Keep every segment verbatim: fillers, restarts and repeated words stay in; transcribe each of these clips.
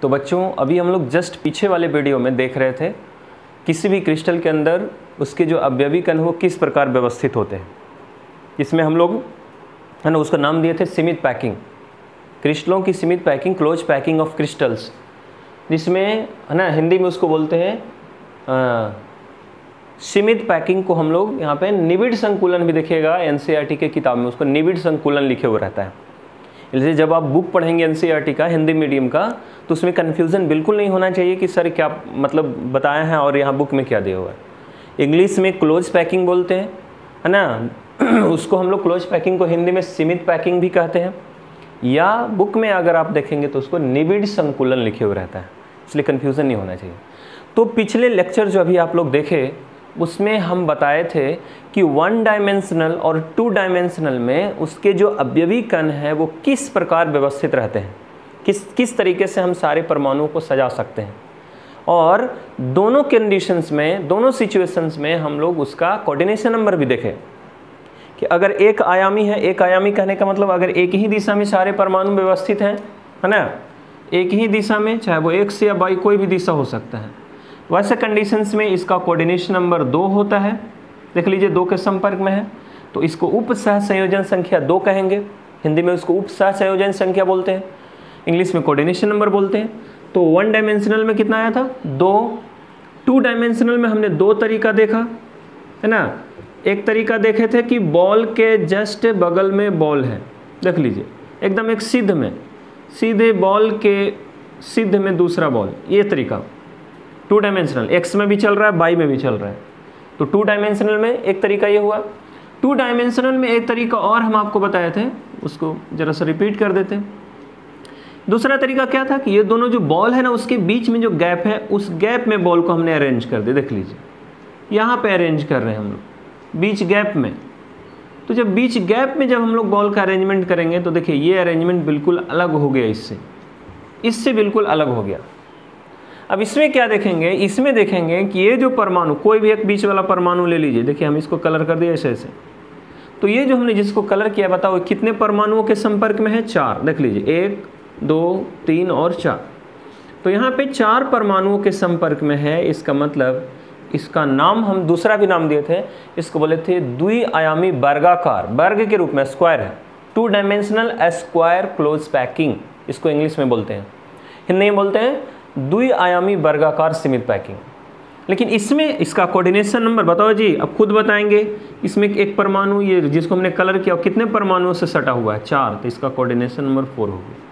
तो बच्चों अभी हम लोग जस्ट पीछे वाले वीडियो में देख रहे थे किसी भी क्रिस्टल के अंदर उसके जो अवयवी कण वो किस प्रकार व्यवस्थित होते हैं। इसमें हम लोग है ना उसका नाम दिए थे सीमित पैकिंग, क्रिस्टलों की सीमित packing, close packing of crystals, जिसमें है ना हिंदी में उसको बोलते हैं आ, सीमित पैकिंग को हम लोग यहाँ पे निबिड़ संकुलन भी देखिएगा एनसीईआरटी के किताब में उसको निबिड़ संकुलन लिखे हुए रहता है। इसलिए जब आप बुक पढ़ेंगे एनसीईआरटी का हिंदी मीडियम का तो उसमें कन्फ्यूज़न बिल्कुल नहीं होना चाहिए कि सर क्या मतलब बताया है और यहाँ बुक में क्या दिया हुआ है। इंग्लिश में क्लोज पैकिंग बोलते हैं है ना, उसको हम लोग क्लोज पैकिंग को हिंदी में सीमित पैकिंग भी कहते हैं, या बुक में अगर आप देखेंगे तो उसको निबिड़ संकुलन लिखे हुए रहता है, इसलिए कन्फ्यूज़न नहीं होना चाहिए। तो पिछले लेक्चर जो अभी आप लोग देखे उसमें हम बताए थे कि वन डायमेंशनल और टू डायमेंशनल में उसके जो अवयवी कण हैं वो किस प्रकार व्यवस्थित रहते हैं, किस किस तरीके से हम सारे परमाणुओं को सजा सकते हैं, और दोनों कंडीशंस में दोनों सिचुएशंस में हम लोग उसका कोऑर्डिनेशन नंबर भी देखें कि अगर एक आयामी है, एक आयामी कहने का मतलब अगर एक ही दिशा में सारे परमाणु व्यवस्थित हैं है ना, एक ही दिशा में, चाहे वो एक्स या वाई कोई भी दिशा हो सकता है, वैसे कंडीशंस में इसका कोऑर्डिनेशन नंबर दो होता है। देख लीजिए दो के संपर्क में है तो इसको उप सह संयोजन संख्या दो कहेंगे, हिंदी में उसको उप सह संयोजन संख्या बोलते हैं, इंग्लिश में कोऑर्डिनेशन नंबर बोलते हैं। तो वन डायमेंशनल में कितना आया था, दो। टू डायमेंशनल में हमने दो तरीका देखा है ना, एक तरीका देखे थे कि बॉल के जस्ट बगल में बॉल है, देख लीजिए एकदम एक सिद्ध में, सीधे बॉल के सिद्ध में दूसरा बॉल, ये तरीका टू डायमेंशनल, एक्स में भी चल रहा है वाई में भी चल रहा है। तो टू डायमेंशनल में एक तरीका ये हुआ। टू डायमेंशनल में एक तरीका और हम आपको बताए थे, उसको जरा सा रिपीट कर देते हैं। दूसरा तरीका क्या था कि ये दोनों जो बॉल है ना उसके बीच में जो गैप है उस गैप में बॉल को हमने अरेंज कर दिया, देख लीजिए यहाँ पे अरेंज कर रहे हैं हम लोग बीच गैप में। तो जब बीच गैप में जब हम लोग बॉल का अरेंजमेंट करेंगे तो देखिए ये अरेंजमेंट बिल्कुल अलग हो गया, इससे इससे बिल्कुल अलग हो गया। अब इसमें क्या देखेंगे, इसमें देखेंगे कि ये जो परमाणु, कोई भी एक बीच वाला परमाणु ले लीजिए, देखिए हम इसको कलर कर दिए ऐसे ऐसे, तो ये जो हमने जिसको कलर किया बताओ कितने परमाणुओं के संपर्क में है, चार। देख लीजिए एक दो तीन और चार, तो यहाँ पे चार परमाणुओं के संपर्क में है। इसका मतलब इसका नाम हम दूसरा भी नाम दिए थे, इसको बोले थे द्विआयामी वर्गाकार, वर्ग के रूप में स्क्वायर है, two dimensional square close packing इसको इंग्लिश में बोलते हैं, हिंदी में बोलते हैं द्विआयामी वर्गाकार सीमित पैकिंग। लेकिन इसमें इसका कोऑर्डिनेशन नंबर बताओ जी, अब खुद बताएंगे। इसमें एक परमाणु ये जिसको हमने कलर किया कितने परमाणुओं से सटा हुआ है, चार, तो इसका कोऑर्डिनेशन नंबर फोर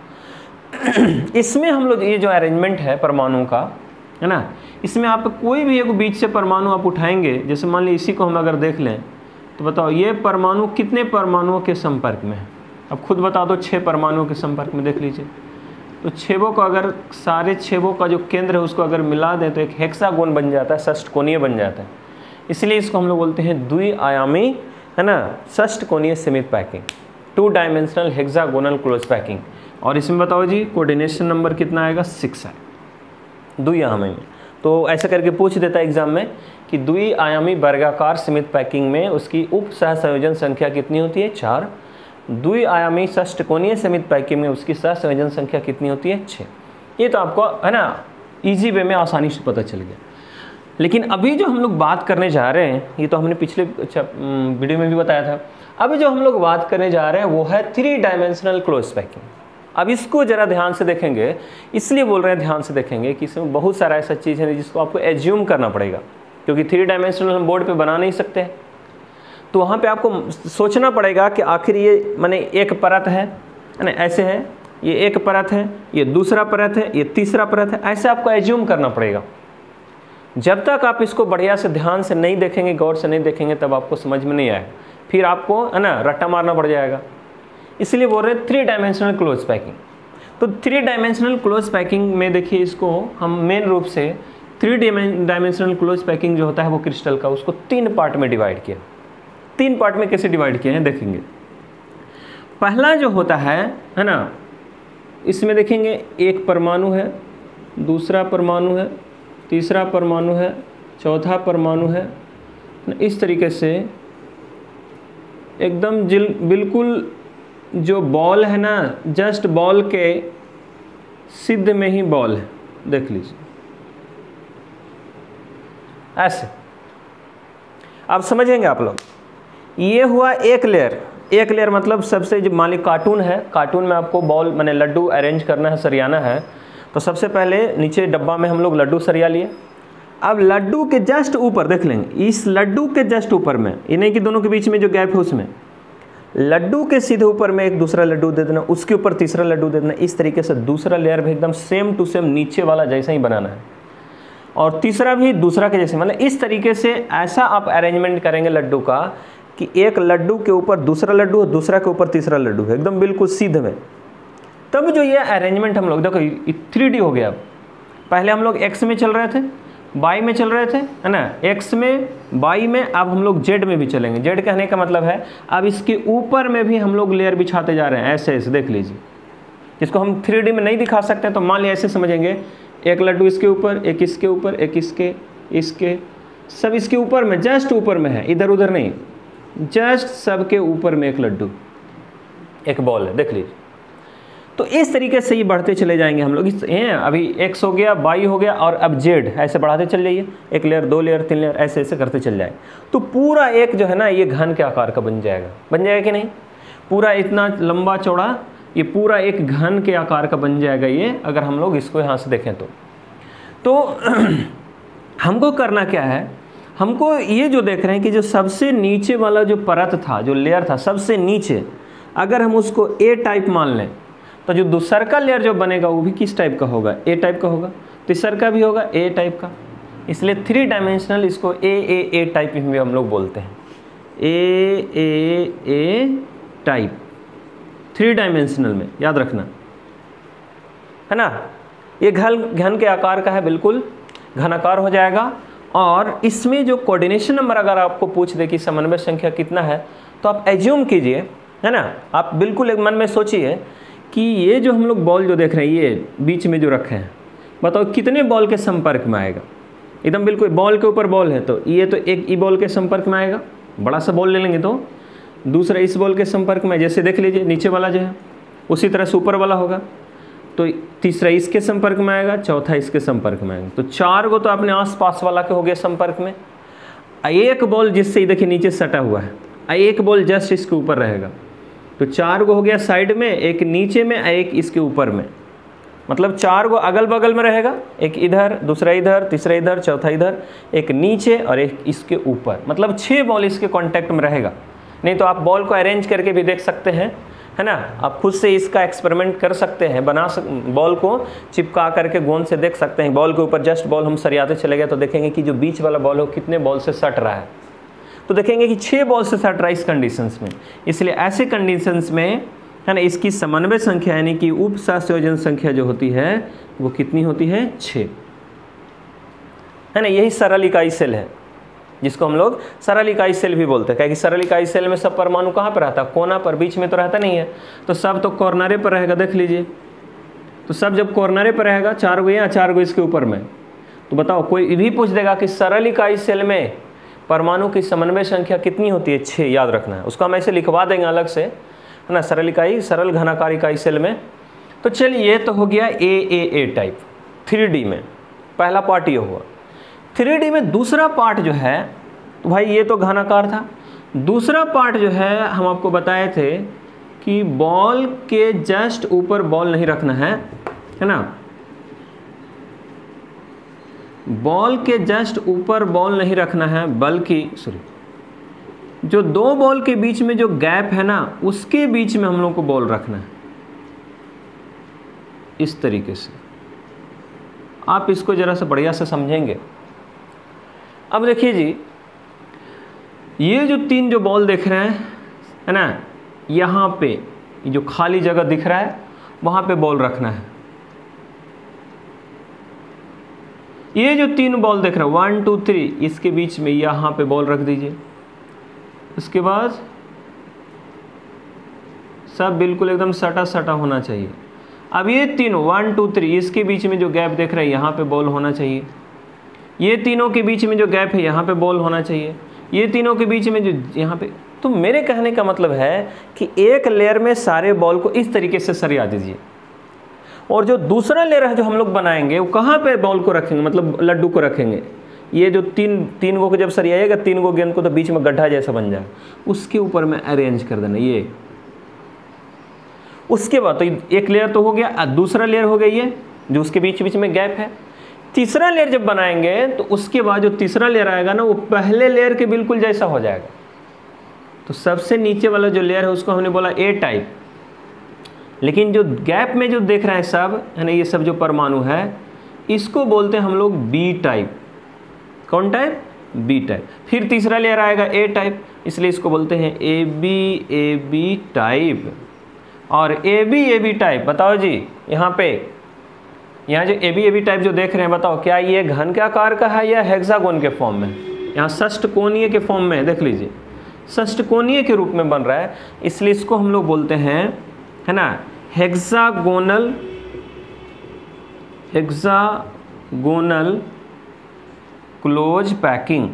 होगा। इसमें हम लोग ये जो अरेंजमेंट है परमाणुओं का है ना, इसमें आप कोई भी एक बीच से परमाणु आप उठाएंगे, जैसे मान लीजिए इसी को हम अगर देख लें तो बताओ ये परमाणु कितने परमाणुओं के संपर्क में है, अब खुद बता दो। छः परमाणुओं के संपर्क में, देख लीजिए तो छेवों का अगर सारे छेवों का जो केंद्र है उसको अगर मिला दें तो एक हेक्सागोन बन जाता है, षष्ठकोणीय बन जाता है, इसलिए इसको हम लोग बोलते हैं द्विआयामी है ना षष्ठकोणीय सीमित packing, two dimensional hexagonal close packing. और इसमें बताओ जी कोऑर्डिनेशन नंबर कितना आएगा, सिक्स है द्विआयामी में। तो ऐसा करके पूछ देता है एग्जाम में कि द्विआयामी वर्गाकार सीमित पैकिंग में उसकी उप सह संयोजन संख्या कितनी होती है, चार। द्विआयामी षष्ठकोणीय सीमित पैकिंग में उसकी सह संयोजन संख्या कितनी होती है, छः। ये तो आपको है ना इजी वे में आसानी से पता चल गया। लेकिन अभी जो हम लोग बात करने जा रहे हैं, ये तो हमने पिछले अच्छा वीडियो में भी बताया था, अभी जो हम लोग बात करने जा रहे हैं वो है थ्री डायमेंशनल क्लोज पैकिंग। अब इसको ज़रा ध्यान से देखेंगे, इसलिए बोल रहे हैं ध्यान से देखेंगे कि इसमें बहुत सारा ऐसा चीज़ है जिसको आपको एज्यूम करना पड़ेगा, क्योंकि थ्री डायमेंशनल हम बोर्ड पे बना नहीं सकते, तो वहाँ पे आपको सोचना पड़ेगा कि आखिर ये माने एक परत है ना, ऐसे है, ये एक परत है, ये दूसरा परत है, ये तीसरा परत है, ऐसे आपको एज्यूम करना पड़ेगा। जब तक आप इसको बढ़िया से ध्यान से नहीं देखेंगे, गौर से नहीं देखेंगे, तब आपको समझ में नहीं आएगा, फिर आपको है ना रट्टा मारना पड़ जाएगा। इसलिए बोल रहे हैं थ्री डायमेंशनल क्लोज पैकिंग। तो थ्री डायमेंशनल क्लोज पैकिंग में देखिए इसको हम मेन रूप से थ्री डायमेंशनल क्लोज पैकिंग जो होता है वो क्रिस्टल का, उसको तीन पार्ट में डिवाइड किया। तीन पार्ट में कैसे डिवाइड किए हैं देखेंगे। पहला जो होता है है ना, इसमें देखेंगे एक परमाणु है, दूसरा परमाणु है, तीसरा परमाणु है, चौथा परमाणु है, इस तरीके से एकदम जिल बिल्कुल जो बॉल है ना, जस्ट बॉल के सिद्ध में ही बॉल है, देख लीजिए ऐसे। अब समझेंगे आप लोग, ये हुआ एक लेयर। एक लेयर मतलब सबसे जो मान ली कार्टून है, कार्टून में आपको बॉल माने लड्डू अरेंज करना है, सरियाना है, तो सबसे पहले नीचे डब्बा में हम लोग लड्डू सरिया लिए। अब लड्डू के जस्ट ऊपर देख लेंगे, इस लड्डू के जस्ट ऊपर में, ये नहीं कि दोनों के बीच में जो गैप है उसमें, लड्डू के सीधे ऊपर में एक दूसरा लड्डू दे देना, उसके ऊपर तीसरा लड्डू दे देना। इस तरीके से दूसरा लेयर भी एकदम सेम टू सेम नीचे वाला जैसा ही बनाना है, और तीसरा भी दूसरा के जैसे, मतलब इस तरीके से ऐसा आप अरेंजमेंट करेंगे लड्डू का कि एक लड्डू के ऊपर दूसरा लड्डू है, दूसरा के ऊपर तीसरा लड्डू है, एकदम बिल्कुल सीधे में। तब जो ये अरेंजमेंट हम लोग देखो थ्री डी हो गया। अब पहले हम लोग एक्स में चल रहे थे, वाई में चल रहे थे, है ना, एक्स में, वाई में, अब हम लोग जेड में भी चलेंगे। जेड कहने का मतलब है अब इसके ऊपर में भी हम लोग लेयर बिछाते जा रहे हैं, ऐसे ऐसे देख लीजिए। इसको हम थ्री डी में नहीं दिखा सकते, तो मान लिया ऐसे समझेंगे, एक लड्डू इसके ऊपर, एक इसके ऊपर, एक इसके, इसके, सब इसके ऊपर में, जस्ट ऊपर में है, इधर उधर नहीं, जस्ट सबके ऊपर में एक लड्डू, एक बॉल है, देख लीजिए। तो इस तरीके से ये बढ़ते चले जाएंगे हम लोग। इस अभी एक्स हो गया, वाई हो गया, और अब जेड, ऐसे बढ़ाते चल जाइए, एक लेयर, दो लेयर, तीन लेयर, ऐसे ऐसे करते चल जाए, तो पूरा एक जो है ना ये घन के आकार का बन जाएगा। बन जाएगा कि नहीं? पूरा इतना लंबा चौड़ा ये पूरा एक घन के आकार का बन जाएगा ये, अगर हम लोग इसको यहाँ से देखें तो। तो हमको करना क्या है, हमको ये जो देख रहे हैं कि जो सबसे नीचे वाला जो परत था, जो लेयर था सबसे नीचे, अगर हम उसको ए टाइप मान लें, तो जो दूसरा का लेयर जो बनेगा वो भी किस टाइप का होगा? ए टाइप का होगा। तीसरा का भी होगा ए टाइप का, इसलिए थ्री डायमेंशनल इसको ए ए ए टाइप में हम लोग बोलते हैं। A A A type, three dimensional में, याद रखना है ना। ये घन घन के आकार का है, बिल्कुल घनाकार हो जाएगा। और इसमें जो कोऑर्डिनेशन नंबर अगर आपको पूछ दे कि समन्वय संख्या कितना है, तो आप एज्यूम कीजिए, है ना, आप बिल्कुल एक मन में सोचिए कि ये जो हम लोग बॉल जो देख रहे हैं, ये बीच में जो रखे हैं, बताओ कितने बॉल के संपर्क में आएगा? एकदम बिल्कुल बॉल के ऊपर बॉल है, तो ये तो एक ई बॉल के संपर्क में आएगा, बड़ा सा बॉल ले लेंगे तो दूसरा इस बॉल के संपर्क में, जैसे देख लीजिए नीचे वाला जो है उसी तरह से ऊपर वाला होगा, तो तीसरा इसके संपर्क में आएगा, चौथा इसके संपर्क में आएगा, तो चार गो तो अपने आस पास वाला के हो गया संपर्क में। एक बॉल जिससे देखिए नीचे सटा हुआ है, एक बॉल जस्ट इसके ऊपर रहेगा, तो चार गो हो गया साइड में, एक नीचे में, एक इसके ऊपर में, मतलब चार गो अगल बगल में रहेगा, एक इधर, दूसरा इधर, तीसरा इधर, चौथा इधर, एक नीचे और एक इसके ऊपर, मतलब छः बॉल इसके कांटेक्ट में रहेगा। नहीं तो आप बॉल को अरेंज करके भी देख सकते हैं, है ना, आप खुद से इसका एक्सपेरिमेंट कर सकते हैं, बना सक बॉल को चिपका करके गोंद से देख सकते हैं। बॉल के ऊपर जस्ट बॉल हम सरियाते चले गए तो देखेंगे कि जो बीच वाला बॉल हो कितने बॉल से सट रहा है, तो देखेंगे कि छः बॉल से सट रहा है इस कंडीशंस में। इसलिए ऐसे कंडीशंस में, है ना, इसकी समन्वय संख्या यानी कि उप सहसंयोजन संख्या जो होती है वो कितनी होती है? छः, है ना। यही सरल इकाई सेल है, जिसको हम लोग सरल इकाई सेल भी बोलते हैं, क्योंकि सरल इकाई सेल में सब परमाणु कहाँ पर रहता है? कोना पर, बीच में तो रहता नहीं है, तो सब तो कॉर्नरे पर रहेगा, देख लीजिए। तो सब जब कॉर्नरे पर रहेगा, चार गो या चार गो इसके ऊपर में, तो बताओ कोई भी पूछ देगा कि सरल इकाई सेल में परमाणु की समन्वय संख्या कितनी होती है? छः, याद रखना है। उसको हम ऐसे लिखवा देंगे अलग से, है ना, सरल इकाई, सरल घनाकार इकाई सेल में। तो चलिए ये तो हो गया A A A type three D में, पहला पार्ट ये हुआ। थ्री डी में दूसरा पार्ट जो है, तो भाई ये तो घनाकार था, दूसरा पार्ट जो है हम आपको बताए थे कि बॉल के जस्ट ऊपर बॉल नहीं रखना है, है ना, बॉल के जस्ट ऊपर बॉल नहीं रखना है, बल्कि सॉरी जो दो बॉल के बीच में जो गैप है ना, उसके बीच में हम लोग को बॉल रखना है, इस तरीके से। आप इसको जरा सा बढ़िया से समझेंगे। अब देखिए जी, ये जो तीन जो बॉल देख रहे हैं, है ना, यहाँ पे जो खाली जगह दिख रहा है वहाँ पे बॉल रखना है। ये जो तीन बॉल देख रहे हैं, वन टू थ्री, इसके बीच में यहाँ पे बॉल रख दीजिए। उसके बाद सब बिल्कुल एकदम सटा सटा होना चाहिए। अब ये तीनों वन टू थ्री, इसके बीच में जो गैप देख रहे हैं यहाँ पे बॉल होना चाहिए। ये तीनों के बीच में जो गैप है यहाँ पे बॉल होना चाहिए। ये तीनों के बीच में जो यहाँ पे, तो मेरे कहने का मतलब है कि एक लेयर में सारे बॉल को इस तरीके से सरिया दीजिए। और जो दूसरा लेयर है जो हम लोग बनाएंगे वो कहाँ पे बॉल को रखेंगे, मतलब लड्डू को रखेंगे, ये जो तीन तीन गो को जब सरियाएगा तीन गो गेंद को तो बीच में गड्ढा जैसा बन जाएगा, उसके ऊपर में अरेंज कर देना ये। उसके बाद तो एक लेयर तो हो गया, दूसरा लेयर हो गया ये जो उसके बीच बीच में गैप है। तीसरा लेयर जब बनाएंगे तो उसके बाद जो तीसरा लेयर आएगा ना वो पहले लेयर के बिल्कुल जैसा हो जाएगा। तो सबसे नीचे वाला जो लेयर है उसको हमने बोला ए टाइप, लेकिन जो गैप में जो देख रहे हैं सब है ना, ये सब जो परमाणु है इसको बोलते हैं हम लोग बी टाइप। कौन टाइप? B type. फिर तीसरा लेयर आएगा ए टाइप, इसलिए इसको बोलते हैं A B A B type. और A B A B type बताओ जी, यहाँ पे यहाँ जो A B A B type जो देख रहे हैं बताओ क्या ये घन के आकार का है या हेक्सागोन के फॉर्म में? यहाँ षष्ठकोणीय के फॉर्म में है, देख लीजिए षष्ठकोणीय के रूप में बन रहा है, इसलिए इसको हम लोग बोलते हैं है ना hexagonal hexagonal close packing.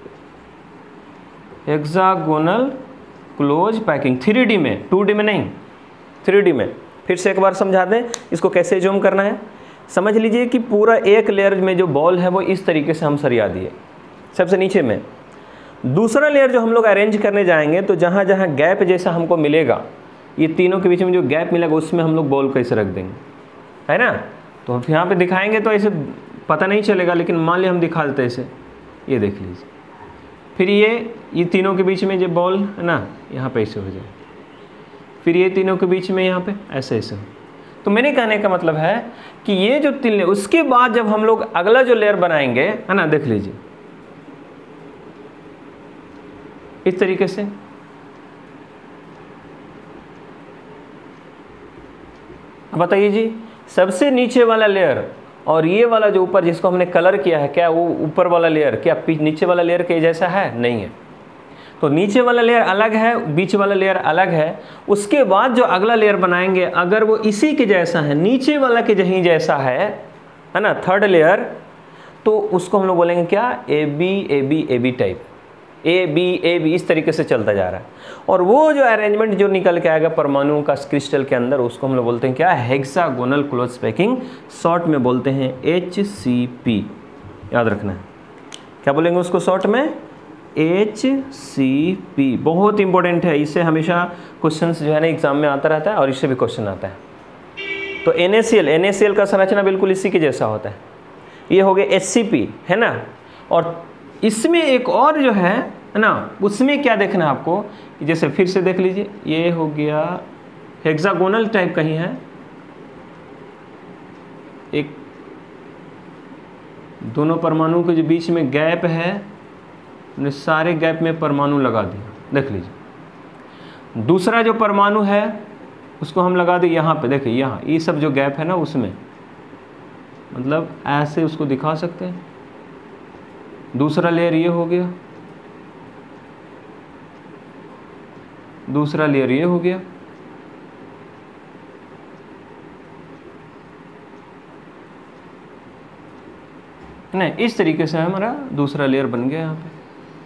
Hexagonal close packing three D में, टू डी में नहीं, थ्री डी में। फिर से एक बार समझा दें इसको कैसे जूम करना है। समझ लीजिए कि पूरा एक लेयर में जो बॉल है वो इस तरीके से हम सरिया दिए सबसे नीचे में। दूसरा लेयर जो हम लोग अरेंज करने जाएंगे तो जहाँ जहाँ गैप जैसा हमको मिलेगा, ये तीनों के बीच में जो गैप मिलेगा उसमें हम लोग बॉल कैसे रख देंगे, है ना। तो यहाँ पे दिखाएंगे तो ऐसे पता नहीं चलेगा, लेकिन मान लिया हम दिखा देते ऐसे, ये देख लीजिए। फिर ये ये तीनों के बीच में जो बॉल है ना यहाँ पे ऐसे हो जाए, फिर ये तीनों के बीच में यहाँ पे ऐसे ऐसे हो। तो मेरे कहने का मतलब है कि ये जो तीन लेयर, उसके बाद जब हम लोग अगला जो लेयर बनाएंगे है ना, देख लीजिए इस तरीके से। अब बताइए जी, सबसे नीचे वाला लेयर और ये वाला जो ऊपर जिसको हमने कलर किया है, क्या वो ऊपर वाला लेयर क्या नीचे वाला लेयर के जैसा है? नहीं है। तो नीचे वाला लेयर अलग है, बीच वाला लेयर अलग है। उसके बाद जो अगला लेयर बनाएंगे अगर वो इसी के जैसा है, नीचे वाला के जहीं जैसा है है ना, थर्ड लेयर, तो उसको हम लोग बोलेंगे क्या? A B A B A B type. A B A B इस तरीके से चलता जा रहा है। और वो जो अरेंजमेंट जो निकल के आएगा परमाणुओं का क्रिस्टल के अंदर, उसको हम लोग बोलते हैं क्या? हेक्सागोनल क्लोज पैकिंग, शॉर्ट में बोलते हैं एच सी पी। याद रखना है, क्या बोलेंगे उसको शॉर्ट में? H C P. बहुत इंपॉर्टेंट है, इससे हमेशा क्वेश्चंस जो है ना एग्जाम में आता रहता है और इससे भी क्वेश्चन आता है। तो N A C L, N A C L का संरचना बिल्कुल इसी के जैसा होता है। ये हो गया एच सी पी है ना। और इसमें एक और जो है है ना, उसमें क्या देखना है आपको, जैसे फिर से देख लीजिए, ये हो गया हेक्सागोनल टाइप कहीं है, एक दोनों परमाणु के जो बीच में गैप है, हमने सारे गैप में परमाणु लगा दिया, देख लीजिए। दूसरा जो परमाणु है उसको हम लगा दिए यहाँ पे, देखिए यहाँ ये सब जो गैप है ना उसमें, मतलब ऐसे उसको दिखा सकते हैं। दूसरा लेयर ये हो गया, दूसरा लेयर ये हो गया, नहीं इस तरीके से हमारा दूसरा लेयर बन गया यहाँ पे।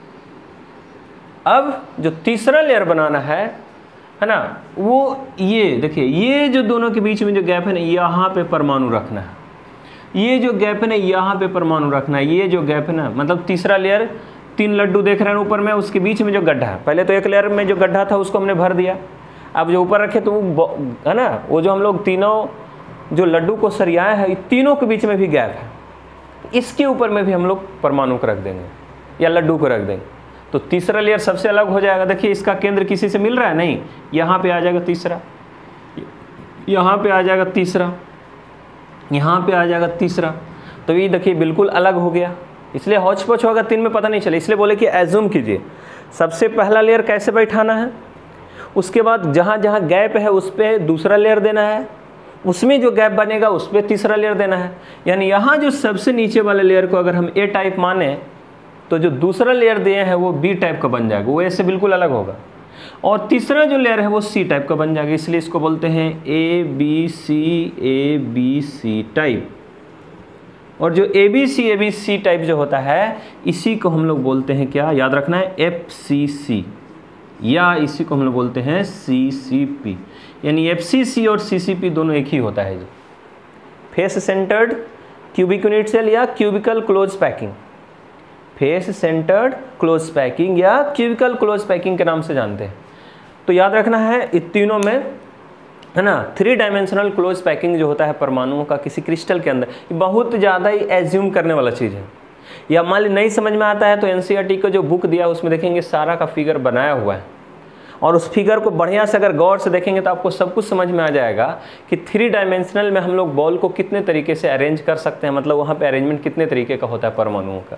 अब जो तीसरा लेयर बनाना है है ना, वो ये देखिए, ये जो दोनों के बीच में जो गैप है ना, यहाँ पे परमाणु रखना है। ये जो गैप है ना यहाँ पे परमाणु रखना है। ये जो गैप है ना, मतलब तीसरा लेयर, तीन लड्डू देख रहे हैं ऊपर में, उसके बीच में जो गड्ढा है, पहले तो एक लेयर में जो गड्ढा था उसको हमने भर दिया, अब जो ऊपर रखे तो वो है ना, वो जो हम लोग तीनों जो लड्डू को सरियाए हैं, तीनों के बीच में भी गैप है, इसके ऊपर में भी हम लोग परमाणु को रख देंगे या लड्डू को रख देंगे। तो तीसरा लेयर सबसे अलग हो जाएगा। देखिए इसका केंद्र किसी से मिल रहा है? नहीं, यहाँ पे आ जाएगा तीसरा, यहाँ पे आ जाएगा तीसरा, यहाँ पे आ जाएगा तीसरा। तो ये देखिए बिल्कुल अलग हो गया, इसलिए हौच पौच होगा, तीन में पता नहीं चले। इसलिए बोले कि एज्यूम कीजिए सबसे पहला लेयर कैसे बैठाना है, उसके बाद जहाँ जहाँ गैप है उस पर दूसरा लेयर देना है, उसमें जो गैप बनेगा उस पर तीसरा लेयर देना है। यानी यहाँ जो सबसे नीचे वाले लेयर को अगर हम ए टाइप माने तो जो दूसरा लेयर दिए हैं वो बी टाइप का बन जाएगा, वो ऐसे बिल्कुल अलग होगा। और तीसरा जो लेयर है वो सी टाइप का बन जाएगा, इसलिए इसको बोलते हैं A B C A B C type. और जो A B C A B C type जो होता है, इसी को हम लोग बोलते हैं क्या? याद रखना है, एफ सी सी, या इसी को हम लोग बोलते हैं सी सी पी। यानी एफ सी सी और सी सी पी दोनों एक ही होता है जी, face centred cubic unit cell या cubical close packing, face centred close packing या क्यूबिकल क्लोज पैकिंग के नाम से जानते हैं। तो याद रखना है इन तीनों में, है ना, थ्री डायमेंशनल क्लोज पैकिंग जो होता है परमाणुओं का किसी क्रिस्टल के अंदर, ये बहुत ज़्यादा ही एज्यूम करने वाला चीज़ है। या मान ली नहीं समझ में आता है तो एनसीईआरटी का जो बुक दिया उसमें देखेंगे सारा का फिगर बनाया हुआ है, और उस फिगर को बढ़िया से अगर गौर से देखेंगे तो आपको सब कुछ समझ में आ जाएगा कि थ्री डायमेंशनल में हम लोग बॉल को कितने तरीके से अरेंज कर सकते हैं, मतलब वहाँ पे अरेंजमेंट कितने तरीके का होता है परमाणुओं का।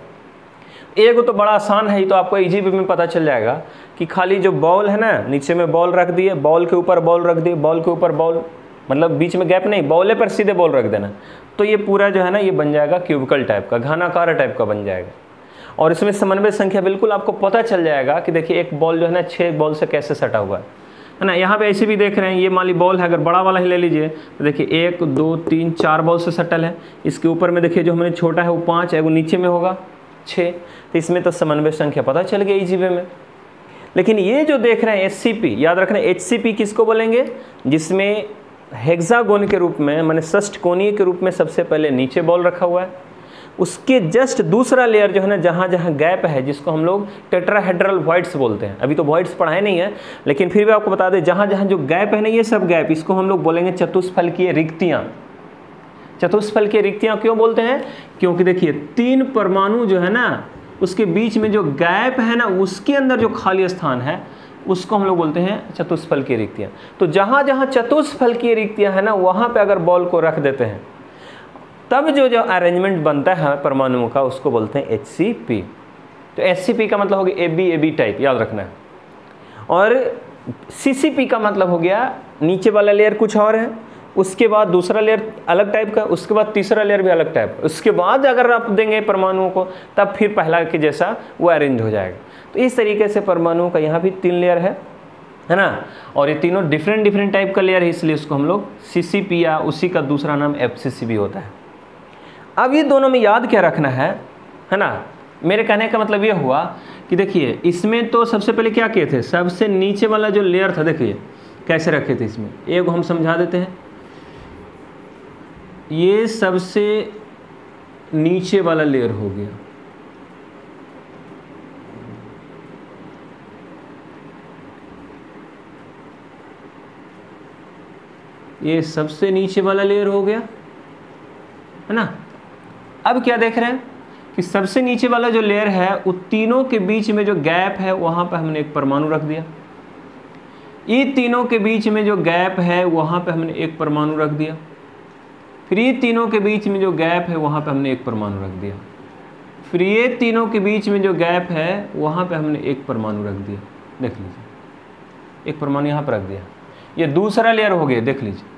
एक तो बड़ा आसान है, तो आपको इजी वे में पता चल जाएगा कि खाली जो बॉल है ना, नीचे में बॉल रख दिए, बॉल के ऊपर बॉल रख दिए, बॉल के ऊपर बॉल, मतलब बीच में गैप नहीं, बॉले पर सीधे बॉल रख देना, तो ये पूरा जो है ना ये बन जाएगा क्यूबिकल टाइप का, घनाकार टाइप का बन जाएगा। और इसमें समन्वय संख्या बिल्कुल आपको पता चल जाएगा कि देखिए एक बॉल जो है ना छः बॉल से कैसे सटा हुआ है, है ना। यहाँ पे ऐसे भी देख रहे हैं, ये मान ली बॉल है, अगर बड़ा वाला ही ले लीजिए तो देखिए एक दो तीन चार बॉल से सटल है। इसके ऊपर में देखिए जो हमने छोटा है वो पाँच है, वो नीचे में होगा छः, तो इसमें तो समन्वय संख्या पता चल गई इजी वे में। लेकिन ये जो देख रहे हैं एच सी पी, याद रखना एच सी पी किसको बोलेंगे, जिसमें हेक्सागोन के रूप में, माने षष्ठकोणीय के रूप में सबसे पहले नीचे बॉल रखा हुआ है, उसके जस्ट दूसरा लेयर जो है ना जहाँ जहाँ गैप है, जिसको हम लोग टेट्राहेड्रल वॉइड्स बोलते हैं। अभी तो वॉइड्स पढ़ाए नहीं है, लेकिन फिर भी आपको बता दें जहाँ जहाँ जो गैप है ना, ये सब गैप, इसको हम लोग बोलेंगे चतुष्फलकीय रिक्तियाँ। चतुष्फलकीय रिक्तियाँ क्यों बोलते हैं, क्योंकि देखिए तीन परमाणु जो है ना उसके बीच में जो गैप है ना, उसके अंदर जो खाली स्थान है उसको हम लोग बोलते हैं चतुष्फलकीय रिक्तियाँ। तो जहाँ जहाँ चतुष्फलकीय रिक्तियाँ है ना, वहाँ पे अगर बॉल को रख देते हैं तब जो जो अरेंजमेंट बनता है परमाणुओं का उसको बोलते हैं एच सी पी। तो एच सी पी का मतलब हो गया A B A B type, याद रखना है। और सी सी पी का मतलब हो गया नीचे वाला लेयर कुछ और है, उसके बाद दूसरा लेयर अलग टाइप का, उसके बाद तीसरा लेयर भी अलग टाइप का, उसके बाद अगर आप देंगे परमाणुओं को तब फिर पहला के जैसा वो अरेंज हो जाएगा। तो इस तरीके से परमाणुओं का यहाँ भी तीन लेयर है, है ना। और ये तीनों डिफरेंट डिफरेंट टाइप का लेयर है, इसलिए उसको हम लोग सी सी पी या उसी का दूसरा नाम एफ सी सी भी होता है। अब ये दोनों में याद क्या रखना है, है ना। मेरे कहने का मतलब ये हुआ कि देखिए इसमें तो सबसे पहले क्या किए थे, सबसे नीचे वाला जो लेयर था देखिए कैसे रखे थे। इसमें एक हम समझा देते हैं, ये सबसे नीचे वाला लेयर हो गया, ये सबसे नीचे वाला लेयर हो गया, है ना। अब क्या देख रहे हैं कि सबसे नीचे वाला जो लेयर है उन तीनों के बीच में जो गैप है वहां पे हमने एक परमाणु रख दिया। ये तीनों के बीच में जो गैप है वहां पे हमने एक परमाणु रख दिया। फिर ये तीनों के बीच में जो गैप है वहां पे हमने एक परमाणु रख दिया। फिर ये तीनों के बीच में जो गैप है वहां पे हमने एक परमाणु रख दिया। देख लीजिए एक परमाणु यहाँ पर रख दिया। ये दूसरा लेयर हो गया, देख लीजिए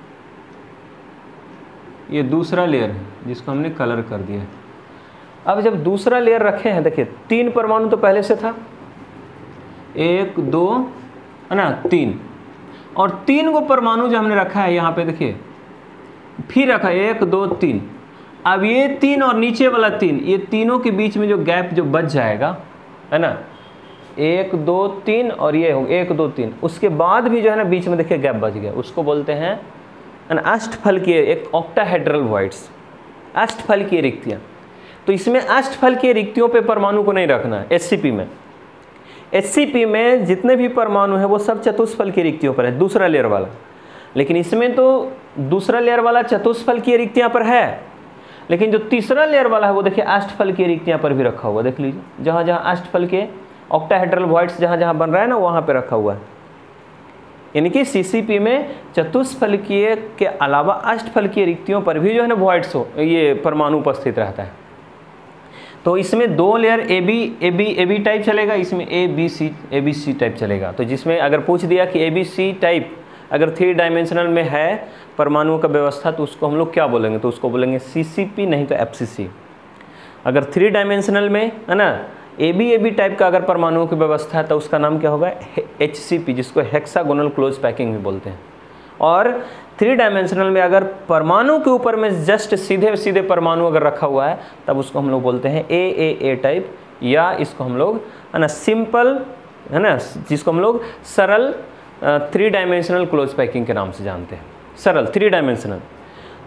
ये दूसरा लेयर है जिसको हमने कलर कर दिया। अब जब दूसरा लेयर रखे हैं, देखिए तीन परमाणु तो पहले से था, एक दो है ना तीन, और तीन को परमाणु जो हमने रखा है यहाँ पे देखिए फिर रखा एक दो तीन। अब ये तीन और नीचे वाला तीन, ये तीनों के बीच में जो गैप जो बच जाएगा, है ना, एक दो तीन और ये हो एक दो तीन, उसके बाद भी जो है ना बीच में देखिए गैप बच गया, उसको बोलते हैं अष्टफलकीय, एक ऑक्टाहेड्रल वॉइड्स, अष्टफलकीय रिक्तियाँ। तो इसमें अष्टफलकीय रिक्तियों पे परमाणु को नहीं रखना है। एच सी पी में एच सी पी में जितने भी परमाणु है वो सब चतुष्फलकीय रिक्तियों पर है, दूसरा लेयर वाला। लेकिन इसमें तो दूसरा लेयर वाला चतुष्फलकीय रिक्तियाँ पर है, लेकिन जो तीसरा लेयर वाला है वो देखिए अष्टफलकीय रिक्तियाँ पर भी रखा हुआ। देख लीजिए जहाँ जहाँ अष्टफलकीय ऑक्टाहेड्रल वॉइड्स जहाँ जहाँ बन रहा है ना वहाँ पे रखा हुआ है। यानी कि सी सी पी में चतुष्फलकीय के अलावा अष्टफलकीय रिक्तियों पर भी जो है ना वॉइड्स हो ये परमाणु उपस्थित रहता है। तो इसमें दो layer A B A B A B type चलेगा, इसमें A B C A B C type चलेगा। तो जिसमें अगर पूछ दिया कि ए बी सी टाइप अगर थ्री डायमेंशनल में है परमाणुओं का व्यवस्था तो उसको हम लोग क्या बोलेंगे, तो उसको बोलेंगे सी सी पी, नहीं तो एफ सी सी। अगर थ्री डायमेंशनल में है ना A B A B type का अगर परमाणुओं की व्यवस्था है तो उसका नाम क्या होगा, एच सी पी, जिसको हेक्सागोनल क्लोज पैकिंग भी बोलते हैं। और थ्री डायमेंशनल में अगर परमाणु के ऊपर में जस्ट सीधे सीधे परमाणु अगर रखा हुआ है तब उसको हम लोग बोलते हैं ए ए ए टाइप, या इसको हम लोग है ना सिंपल, है ना, जिसको हम लोग सरल थ्री डायमेंशनल क्लोज पैकिंग के नाम से जानते हैं, सरल थ्री डायमेंशनल।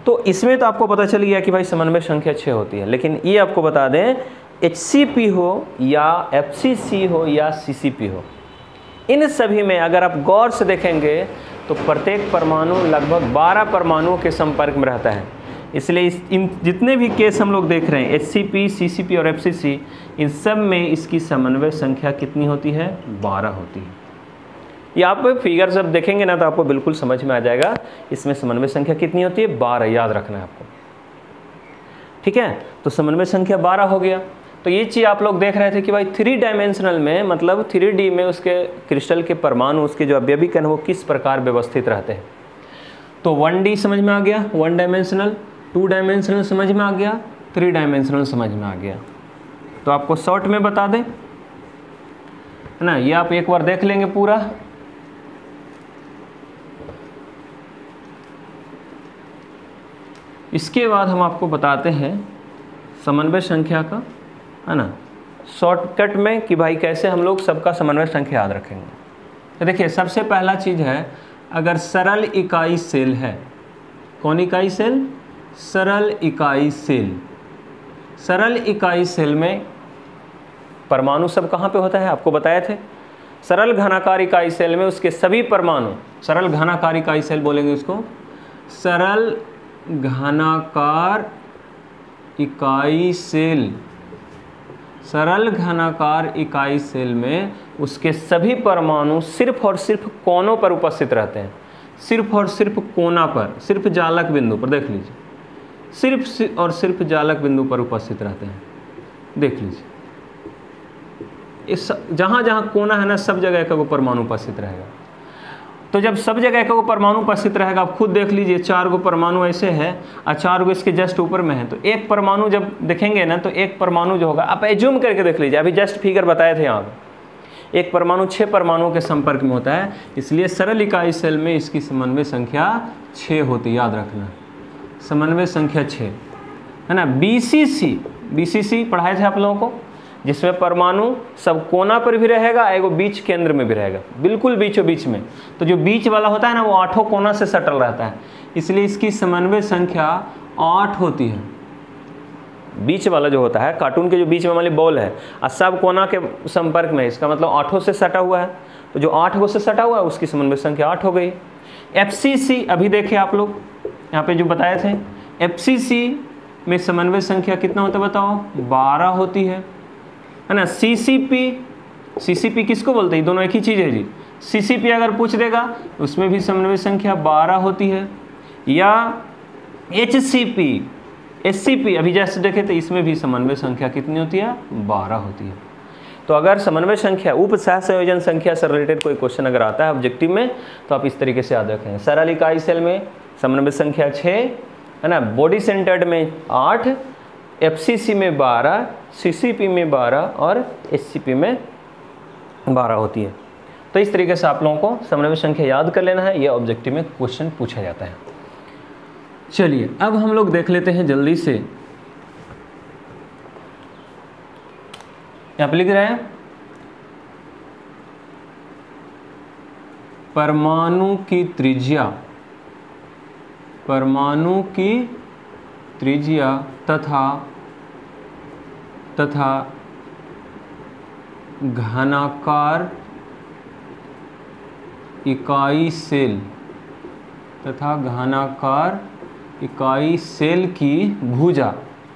तो इसमें तो आपको पता चल गया कि भाई समन्वय संख्या छः होती है, लेकिन ये आपको बता दें एच सी पी हो या एफ सी सी हो या सी सी पी हो, इन सभी में अगर आप गौर से देखेंगे तो प्रत्येक परमाणु लगभग बारह परमाणुओं के संपर्क में रहता है। इसलिए इस इन जितने भी केस हम लोग देख रहे हैं H C P, C C P और एफ सी सी, इन सब में इसकी समन्वय संख्या कितनी होती है? बारह होती है। ये आप फिगर जब देखेंगे ना तो आपको बिल्कुल समझ में आ जाएगा इसमें समन्वय संख्या कितनी होती है? बारह, याद रखना है आपको। ठीक है, तो समन्वय संख्या बारह हो गया। तो ये चीज़ आप लोग देख रहे थे कि भाई थ्री डायमेंशनल में, मतलब थ्री डी में उसके क्रिस्टल के परमाणु, उसके जो अवयवी कण वो किस प्रकार व्यवस्थित रहते हैं। तो वन डी समझ में आ गया, वन डायमेंशनल, टू डायमेंशनल समझ में आ गया, थ्री डायमेंशनल समझ में आ गया। तो आपको शॉर्ट में बता दें, है ना, ये आप एक बार देख लेंगे पूरा। इसके बाद हम आपको बताते हैं समन्वय संख्या का, है ना, शॉर्टकट में कि भाई कैसे हम लोग सबका समन्वय संख्या याद रखेंगे। तो देखिए सबसे पहला चीज़ है, अगर सरल इकाई सेल है, कौन इकाई सेल? सरल इकाई सेल। सरल इकाई सेल में परमाणु सब कहाँ पे होता है? आपको बताए थे। सरल घनाकार इकाई सेल में उसके सभी परमाणु, सरल घनाकार इकाई सेल बोलेंगे उसको, सरल घनाकार इकाई सेल, सरल घनाकार इकाई सेल में उसके सभी परमाणु सिर्फ और सिर्फ कोनों पर उपस्थित रहते हैं। सिर्फ और सिर्फ कोना पर, सिर्फ जालक बिंदु पर, देख लीजिए, सिर्फ और सिर्फ जालक बिंदु पर उपस्थित रहते हैं। देख लीजिए, इस जहाँ जहाँ कोना है ना, सब जगह एक गो परमाणु उपस्थित रहेगा। तो जब सब जगह एक गो परमाणु उपस्थित रहेगा, आप खुद देख लीजिए, चार गो परमाणु ऐसे है और चार गो इसके जस्ट ऊपर में है, तो एक परमाणु जब देखेंगे ना, तो एक परमाणु जो होगा, आप एज्यूम करके देख लीजिए, अभी जस्ट फिगर बताए थे यहाँ पे, एक परमाणु छः परमाणुओं के संपर्क में होता है। इसलिए सरल इकाई सेल में इसकी समन्वय संख्या छः होती, याद रखना, समन्वय संख्या छः, है ना। बी सी सी, बी सी सी पढ़ाए थे आप लोगों को, जिसमें परमाणु सब कोना पर भी रहेगा, एगो बीच केंद्र में भी रहेगा, बिल्कुल बीचों बीच में। तो जो बीच वाला होता है ना, वो आठों कोना से सटल रहता है, इसलिए इसकी समन्वय संख्या आठ होती है। बीच वाला जो होता है, कार्टून के जो बीच में वाली बॉल है और सब कोना के संपर्क में, इसका मतलब आठों से सटा हुआ है, तो जो आठ गो से सटा हुआ है उसकी समन्वय संख्या आठ हो गई। एफ सी सी अभी देखे आप लोग यहाँ पे जो बताए थे, एफ सी सी में समन्वय संख्या कितना होता है बताओ? बारह होती है, है ना। सी C P, C C P किसको बोलते हैं? दोनों एक ही चीज़ है जी। सी सी पी अगर पूछ देगा उसमें भी समन्वय संख्या बारह होती है। या H C P, S C P अभी जैसे देखे तो इसमें भी समन्वय संख्या कितनी होती है? बारह होती है। तो अगर समन्वय संख्या, उप सहसंयोजन संख्या से रिलेटेड कोई क्वेश्चन अगर आता है ऑब्जेक्टिव में, तो आप इस तरीके से याद रखें। सरल इकाई सेल में समन्वय संख्या छः, है ना, बॉडी सेंटर्ड में आठ, एफ सी सी में बारह, सी सी पी में बारह और एस सी पी में बारह होती है। तो इस तरीके से आप लोगों को समन्वय संख्या याद कर लेना है, ये ऑब्जेक्टिव में क्वेश्चन पूछा जाता है। चलिए अब हम लोग देख लेते हैं जल्दी से, यहाँ पे लिख रहे हैं परमाणु की त्रिज्या, परमाणु की त्रिज्या तथा तथा घनाकार इकाई सेल तथा घनाकार इकाई सेल की भुजा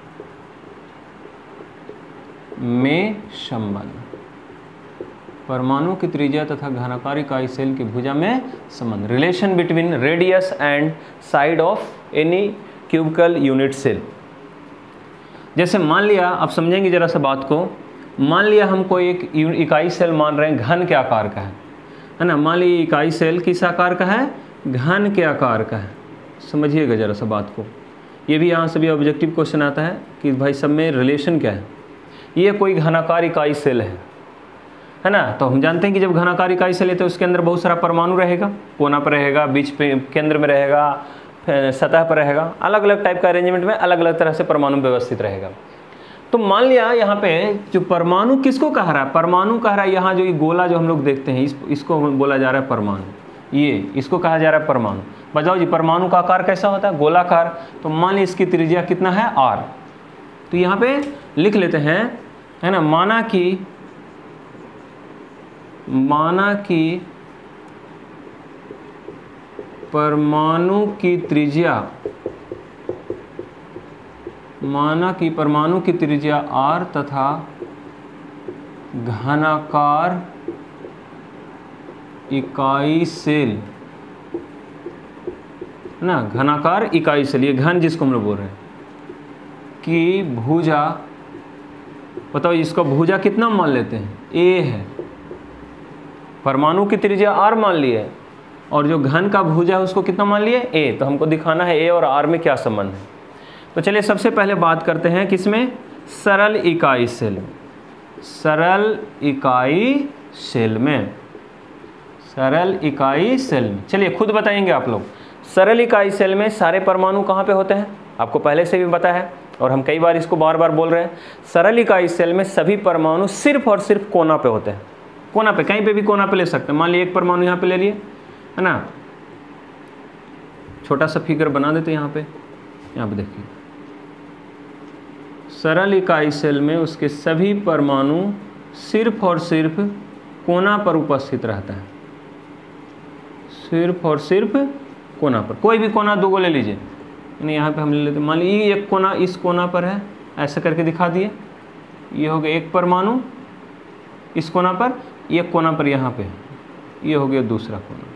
में संबंध, परमाणु की त्रिज्या तथा घनाकार इकाई सेल की भुजा में संबंध, relation between radius and side of any cubical unit cell. जैसे मान लिया, आप समझेंगे जरा सा बात को, मान लिया हम कोई एक इकाई सेल मान रहे हैं, घन के आकार का है, है ना। मान लीजिए इकाई सेल किस आकार का है? घन के आकार का है। समझिएगा जरा सा बात को, ये भी यहाँ से भी ऑब्जेक्टिव क्वेश्चन आता है कि भाई सब में रिलेशन क्या है। ये कोई घनाकार इकाई सेल है, है ना। तो हम जानते हैं कि जब घनाकार इकाई सेल है तो उसके अंदर बहुत सारा परमाणु रहेगा, कोना पर रहेगा, बीच पे केंद्र में रहेगा, सतह पर रहेगा, अलग अलग टाइप का अरेंजमेंट में अलग अलग तरह से परमाणु व्यवस्थित रहेगा। तो मान लिया यहाँ पे जो परमाणु किसको कह रहा है? परमाणु कह रहा है यहाँ जो ये गोला जो हम लोग देखते हैं, इस इसको बोला जा रहा है परमाणु, ये इसको कहा जा रहा है परमाणु। बताओ जी परमाणु का आकार कैसा होता है, गोलाकार। तो मान लीजिए इसकी त्रिज्या कितना है, आर। तो यहाँ पे लिख लेते हैं, है ना, माना कि माना कि परमाणु की त्रिज्या माना कि परमाणु की त्रिज्या आर तथा घनाकार इकाई सेल, है ना, घनाकार इकाई सेल, ये घन जिसको हम लोग बोल रहे हैं, कि भुजा, बताओ इसका भुजा कितना मान लेते हैं, ए है। परमाणु की त्रिज्या आर मान लिए है और जो घन का भुजा है उसको कितना मान लिए, ए। तो हमको दिखाना है ए और आर में क्या संबंध है। तो चलिए सबसे पहले बात करते हैं किसमें, सरल इकाई सेल, सरल इकाई सेल में, सरल इकाई सेल में। चलिए खुद बताएंगे आप लोग, सरल इकाई सेल में सारे परमाणु कहाँ पे होते हैं, आपको पहले से भी पता है और हम कई बार इसको बार बार बोल रहे हैं। सरल इकाई सेल में सभी परमाणु सिर्फ और सिर्फ कोना पे होते हैं, कोना पे, कहीं पे भी कोना पे ले सकते हैं। मान लीजिए एक परमाणु यहाँ पे ले लिए, है ना, छोटा सा फिगर बना देते हैं यहाँ पे, यहाँ पे देखिए, सरल इकाई सेल में उसके सभी परमाणु सिर्फ और सिर्फ कोना पर उपस्थित रहता है, सिर्फ और सिर्फ कोना पर। कोई भी कोना दो गो ले लीजिए, यानी यहाँ पे हम ले लेते, मान लीजिए एक कोना इस कोना पर है, ऐसे करके दिखा दिए, ये हो गया एक परमाणु इस कोना पर, एक कोना पर यहाँ पे, ये हो गया दूसरा कोना।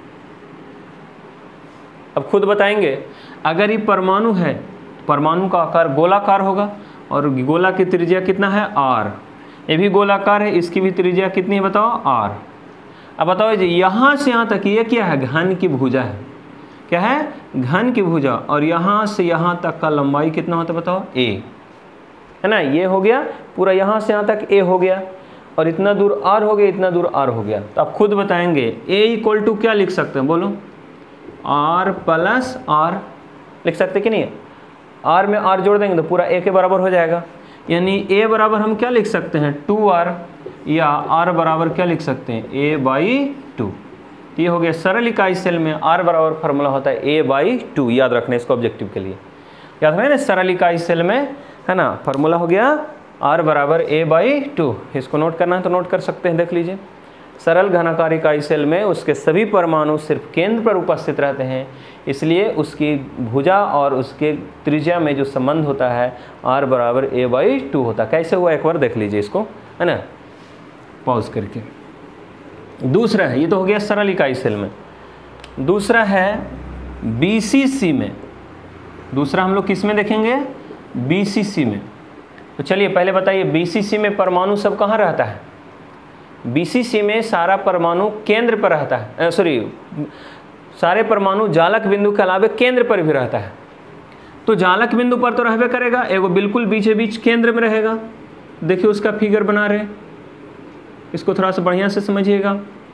अब खुद बताएंगे, अगर ये परमाणु है, परमाणु का आकार गोलाकार होगा और गोला की त्रिज्या कितना है, आर। ये भी गोलाकार है, इसकी भी त्रिज्या कितनी है बताओ, आर। अब बताओ जी यहाँ से यहाँ तक ये क्या है, घन की भुजा है, क्या है, घन की भुजा, और यहाँ से यहाँ तक का लंबाई कितना होता है बताओ, ए, है ना। ये हो गया पूरा, यहाँ से यहाँ तक ए हो गया और इतना दूर आर हो गया, इतना दूर आर हो गया। तो आप खुद बताएंगे ए इक्वल टू क्या लिख सकते हैं, बोलो, आर प्लस आर लिख सकते कि नहीं है। आर में आर जोड़ देंगे तो पूरा ए के बराबर हो जाएगा, यानी ए बराबर हम क्या लिख सकते हैं, टू आर, या आर बराबर क्या लिख सकते हैं, ए बाई टू। ये हो गया सरल इकाई सेल में आर बराबर फार्मूला होता है ए बाई टू, याद रखना इसको ऑब्जेक्टिव के लिए, याद रखना सरल इकाई सेल में, है ना, फार्मूला हो गया आर बराबर ए बाई टू। इसको नोट करना है तो नोट कर सकते हैं, देख लीजिए। सरल घनाकार इकाई सेल में उसके सभी परमाणु सिर्फ केंद्र पर उपस्थित रहते हैं, इसलिए उसकी भुजा और उसके त्रिज्या में जो संबंध होता है आर बराबर ए बाई टू होता है। कैसे हुआ एक बार देख लीजिए इसको, है ना, पॉज करके। दूसरा है, ये तो हो गया सरल इकाई सेल में। दूसरा है बीसीसी में, दूसरा हम लोग किस में देखेंगे, बीसीसी में। तो चलिए पहले बताइए बीसीसी में परमाणु सब कहाँ रहता है, बीसीसी में सारा परमाणु केंद्र पर रहता है, सॉरी सारे परमाणु जालक बिंदु के अलावे केंद्र पर भी रहता है। तो जालक बिंदु पर तो रहबे करेगा, एगो बिल्कुल बीचे बीच केंद्र में रहेगा। देखिए उसका फिगर बना रहे, इसको थोड़ा सा बढ़िया से समझिएगा।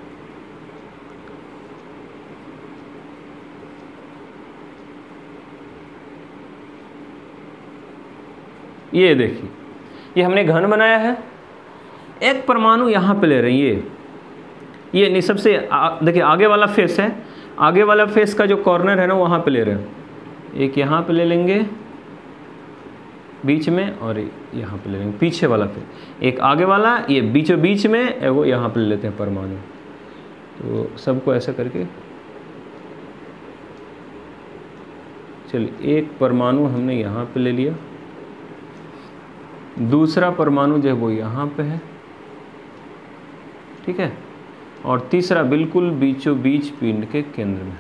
ये देखिए, ये हमने घन बनाया है, एक परमाणु यहाँ पे ले रहे हैं, ये ये नहीं, सबसे देखिए आगे वाला फेस है, आगे वाला फेस का जो कॉर्नर है ना वहाँ पे ले रहे हैं, एक यहाँ पे ले लेंगे बीच में और यहाँ पे ले लेंगे पीछे वाला फेस, एक आगे वाला, ये बीचों बीच में वो यहाँ पे ले लेते हैं परमाणु। तो सबको ऐसा करके चलिए, एक परमाणु हमने यहाँ पे ले लिया, दूसरा परमाणु जो है वो यहाँ पे है, ठीक है, और तीसरा बिल्कुल बीचों बीच पिंड के केंद्र में।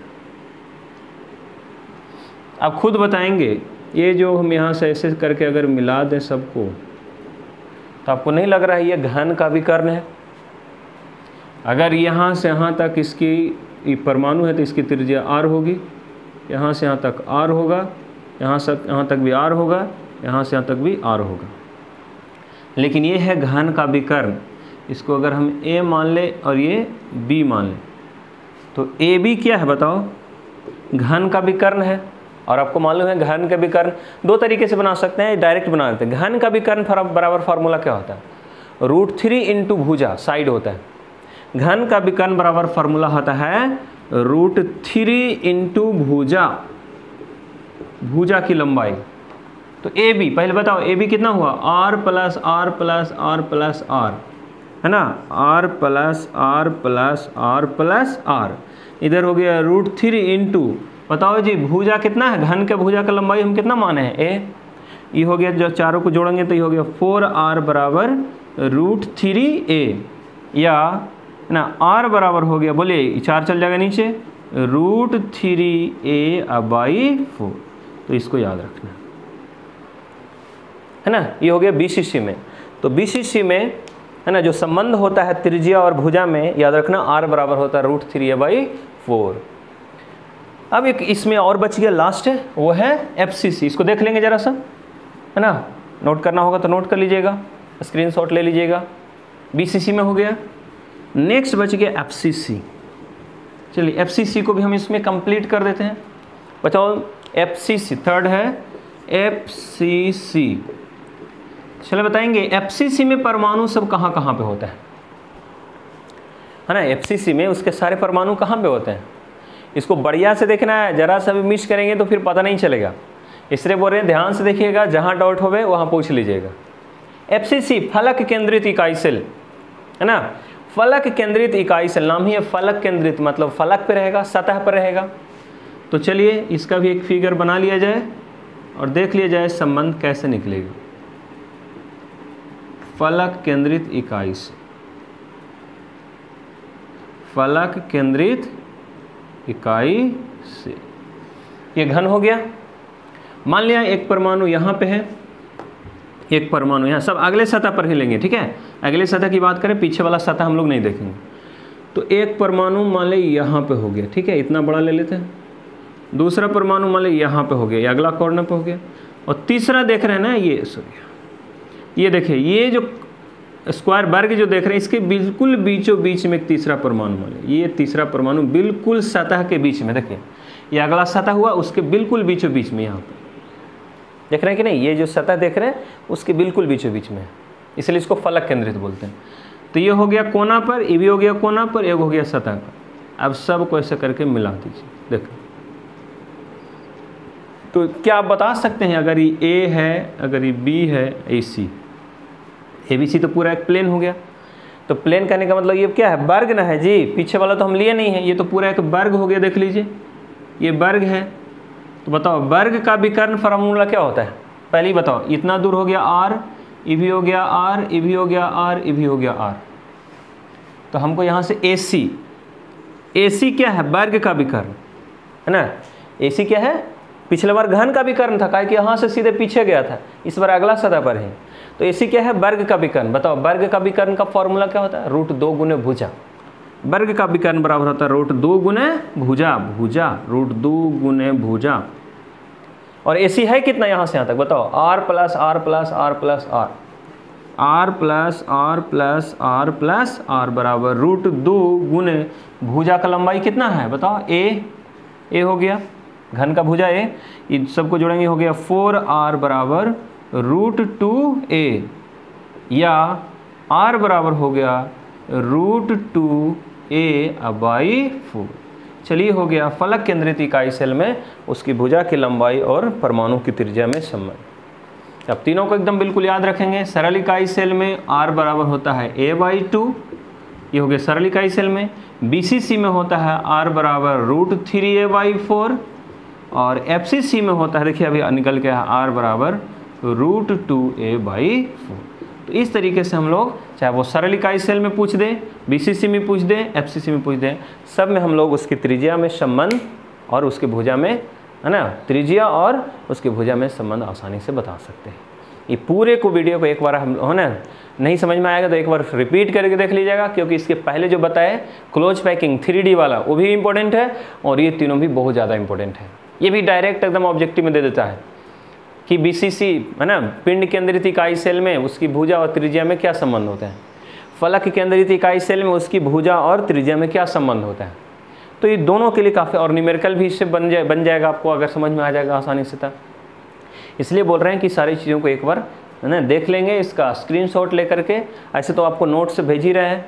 आप खुद बताएंगे, ये जो हम यहाँ से ऐसे करके अगर मिला दें सबको, तो आपको नहीं लग रहा है ये घन का विकर्ण है। अगर यहाँ से यहाँ तक इसकी परमाणु है तो इसकी त्रिज्या आर होगी, यहाँ से यहाँ तक आर होगा, यहाँ से यहाँ तक भी आर होगा, यहाँ से यहाँ तक भी आर होगा। लेकिन ये है घन का विकर्ण, इसको अगर हम ए मान ले और ये बी मान ले, तो ए बी क्या है बताओ, घन का विकर्ण है। और आपको मालूम है घन का विकर्ण दो तरीके से बना सकते हैं, डायरेक्ट बना देते हैं। घन का विकर्ण बराबर फार्मूला क्या होता है, रूट थ्री इंटू भुजा साइड होता है। घन का विकर्ण बराबर फार्मूला होता है रूट थ्री इंटू भुजा, भुजा की लंबाई। तो ए बी, पहले बताओ ए बी कितना हुआ, R plus R plus R plus R, है ना, R plus R plus R plus R. इधर हो गया रूट थ्री इंटू, बताओ जी भुजा कितना है, घन के भुजा का लंबाई हम कितना माने हैं ए, ये हो गया, जो चारों को जोड़ेंगे तो ये हो गया फोर आर बराबर रूट थ्री ए, या ना आर बराबर हो गया, बोलिए चार चल जाएगा नीचे, root three A by four. तो इसको याद रखना है ना। ये हो गया बीसीसी में। तो बीसीसी में है ना जो संबंध होता है त्रिज्या और भुजा में, याद रखना आर बराबर होता है root three A by four. अब एक इसमें और बच गया लास्ट है, वो है एफसीसी। इसको देख लेंगे जरा सा, है ना, नोट करना होगा तो नोट कर लीजिएगा, स्क्रीनशॉट ले लीजिएगा। बीसीसी में हो गया, नेक्स्ट बच गया एफसीसी। चलिए एफसीसी को भी हम इसमें कंप्लीट कर देते हैं। बताओ एफसीसी, थर्ड है एफसीसी। चलो बताएंगे एफसीसी में परमाणु सब कहाँ कहाँ पे होता है, है ना। एफसीसी में उसके सारे परमाणु कहाँ पे होते हैं, इसको बढ़िया से देखना है, जरा सा भी मिस करेंगे तो फिर पता नहीं चलेगा। इसलिए बोल रहे हैं ध्यान से देखिएगा, जहाँ डाउट होवे वहाँ पूछ लीजिएगा। एफसीसी फलक केंद्रित इकाई सेल, है ना, फलक केंद्रित इकाई सेल, नाम ही है फलक केंद्रित, मतलब फलक पे रहेगा, सतह पर रहेगा। तो चलिए इसका भी एक फिगर बना लिया जाए और देख लिया जाए संबंध कैसे निकलेगा। फलक केंद्रित इकाई से, फलक केंद्रित इकाई से, ये घन हो गया। मान लिया एक परमाणु यहाँ पे है, एक परमाणु यहाँ, सब अगले सतह पर ही लेंगे, ठीक है। अगले सतह की बात करें, पीछे वाला सतह हम लोग नहीं देखेंगे। तो एक परमाणु मान ले यहाँ पे हो गया, ठीक है, इतना बड़ा ले लेते हैं। दूसरा परमाणु मान ले यहाँ पे हो गया, ये अगला कॉर्नर पे हो गया। और तीसरा देख रहे हैं ना, ये सॉरी ये देखिए, ये जो स्क्वायर वर्ग जो देख रहे हैं, इसके बिल्कुल बीचों बीच में एक तीसरा परमाणु मान ले, ये तीसरा परमाणु बिल्कुल सतह के बीच में, देखिए ये अगला सतह हुआ, उसके बिल्कुल बीचों बीच में यहाँ पे देख रहे हैं कि नहीं, ये जो सतह देख रहे हैं उसके बिल्कुल बीचों बीच में है, इसलिए इसको फलक केंद्रित बोलते हैं। तो ये हो गया कोना पर, ये भी हो गया कोना पर, एक हो गया सतह पर। अब सब को ऐसे करके मिला दीजिए, देखो। तो क्या आप बता सकते हैं, अगर ये ए है, अगर ये बी है, ए सी, ए बी सी तो पूरा एक प्लेन हो गया। तो प्लेन कहने का मतलब ये क्या है, वर्ग ना है जी, पीछे वाला तो हम लिए नहीं है, ये तो पूरा एक वर्ग हो गया। देख लीजिए ये वर्ग है। तो बताओ वर्ग का विकर्ण फार्मूला क्या होता है, पहले ही बताओ। इतना दूर हो गया आर, ये भी हो गया आर, ये भी हो गया आर, ये भी हो गया आर। तो हमको यहाँ से ए सी, ए सी क्या है, वर्ग का विकर्ण, है ना। ए सी क्या है, पिछले बार घन का विकर्ण था, काहे कि यहाँ से सीधे पीछे गया था, इस बार अगला सतह पर है। तो ए सी क्या है, वर्ग का विकर्ण। बताओ वर्ग का विकर्ण का फॉर्मूला क्या होता है, रूट दो गुने भुजा। वर्ग का विकर्ण बराबर होता है रूट दो गुने भुजा, भुजा रूट दो गुने भुजा। और ए सी है कितना यहाँ से यहाँ तक, बताओ R plus R plus R plus R, R plus R plus R plus R बराबर रूट दो गुने भुजा का लंबाई कितना है, बताओ ए, ए हो गया घन का भुजा ए, ये सबको जोड़ेंगे हो गया फोर आर बराबर रूट टू ए, या आर बराबर हो गया root two A by four. चलिए हो गया फलक केंद्रित इकाई सेल में उसकी भुजा की लंबाई और परमाणु की त्रिज्या में संबंध। अब तीनों को एकदम बिल्कुल याद रखेंगे। सरल इकाई सेल में आर बराबर होता है ए बाई टू, ये हो गया सरल इकाई सेल में। बीसीसी में होता है आर बराबर root three A by four, और एफसीसी में होता है, देखिए अभी निकल के आर बराबर root two A by four. तो इस तरीके से हम लोग, चाहे वो सरल इकाई सेल में पूछ दें, बीसीसी में पूछ दें, एफसीसी में पूछ दें, सब में हम लोग उसकी त्रिज्या में संबंध और उसकी भुजा में, है ना, त्रिज्या और उसकी भुजा में संबंध आसानी से बता सकते हैं। ये पूरे को वीडियो को एक बार हम, है ना, नहीं समझ में आएगा तो एक बार रिपीट करके देख लीजिएगा, क्योंकि इसके पहले जो बताए क्लोज पैकिंग थ्री डी वाला वो भी इम्पोर्टेंट है, और ये तीनों भी बहुत ज़्यादा इंपॉर्टेंट है। ये भी डायरेक्ट एकदम ऑब्जेक्टिव में दे देता है कि बीसीसी, है ना, पिंड केंद्रित इकाई सेल में उसकी भुजा और त्रिज्या में क्या संबंध होता है, फलक केंद्रित इकाई सेल में उसकी भुजा और त्रिज्या में क्या संबंध होता है। तो ये दोनों के लिए काफ़ी, और न्यूमेरिकल भी इससे बन जाए बन जाएगा आपको, अगर समझ में आ जाएगा आसानी से तब। इसलिए बोल रहे हैं कि सारी चीज़ों को एक बार, है ना, देख लेंगे, इसका स्क्रीनशॉट लेकर के। ऐसे तो आपको नोट्स भेज ही रहे हैं,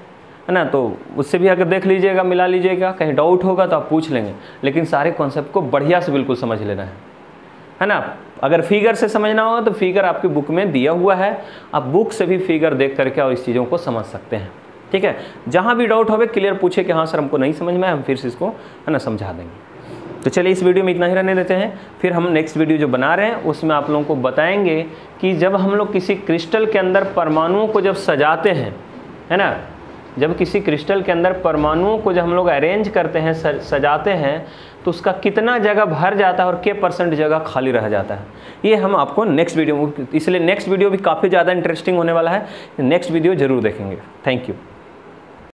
है ना, तो उससे भी अगर देख लीजिएगा, मिला लीजिएगा, कहीं डाउट होगा तो आप पूछ लेंगे, लेकिन सारे कॉन्सेप्ट को बढ़िया से बिल्कुल समझ लेना है है ना। अगर फिगर से समझना होगा तो फिगर आपकी बुक में दिया हुआ है, आप बुक से भी फिगर देख करके और इस चीज़ों को समझ सकते हैं, ठीक है। जहाँ भी डाउट होवे क्लियर पूछे कि हाँ सर हमको नहीं समझ में है, हम फिर से इसको है ना समझा देंगे। तो चलिए इस वीडियो में इतना ही रहने देते हैं, फिर हम नेक्स्ट वीडियो जो बना रहे हैं उसमें आप लोगों को बताएंगे कि जब हम लोग किसी क्रिस्टल के अंदर परमाणुओं को जब सजाते हैं, है ना, जब किसी क्रिस्टल के अंदर परमाणुओं को जब हम लोग अरेंज करते हैं, सजाते हैं, तो उसका कितना जगह भर जाता है और के परसेंट जगह खाली रह जाता है, ये हम आपको नेक्स्ट वीडियो में, इसलिए नेक्स्ट वीडियो भी काफ़ी ज़्यादा इंटरेस्टिंग होने वाला है, नेक्स्ट वीडियो ज़रूर देखेंगे। Thank you.